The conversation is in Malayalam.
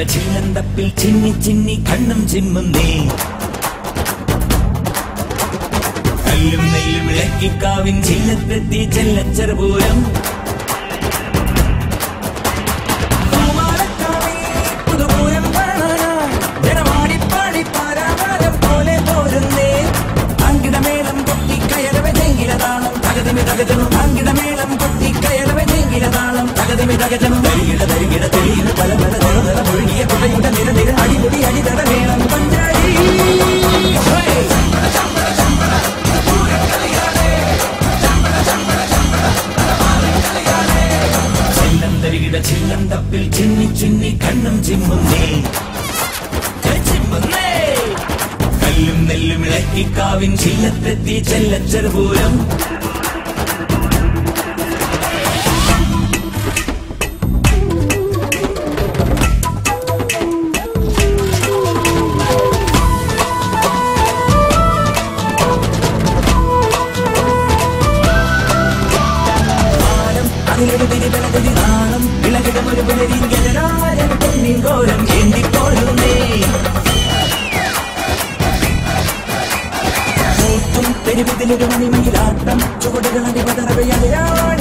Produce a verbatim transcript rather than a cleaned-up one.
ചില്ലന്തപ്പിൽ ചിന്നി ചിന്നി കണ്ണും ചിമ്മുന്നേ കല്ലും നെല്ലും ഇളക്കിക്കാവിൻ ചില്ലത്തെത്തി ചെല്ലച്ചെറുപൂരം പുതുപൂരം കാണാനായി ജനമാടിപ്പാടി പാരാവാരം പോലെ പോരുന്നേ അങ്കിടമേളം കൊട്ടി കയറവെ ചെങ്കിലതാളം തകതിമി തകജനും അങ്കിടമേളം കൊട്ടി കയറവെ ചെങ്കിലതാളം തകതിമി തകജനും തരികിട തരികിട തെളിയുന്ന പല പല നിറനിറ മുഴുകിയ കുടയുടെ നിര നിര അടിമുടി അടിതട വേണം പഞ്ചാരി ചെല്ലം തരികിട ചില്ലം തപ്പിൽ ചിന്നി ചിന്നി കണ്ണും ചിമ്മുന്നേ ചിമ്മുന്നേ കല്ലും നെല്ലും ഇളക്കിക്കാവിൻ ചില്ലത്തെത്തി ചെല്ലച്ചെറുപൂരം ാളം ഇളകിടമൊരു പുലരിങ്കോരം എന്തിപ്പോഴുന്നേ മൂത്തും പെരുവിതിലൊരു മണിമയിലാട്ടം ചുവടുകളടി പതറവയാ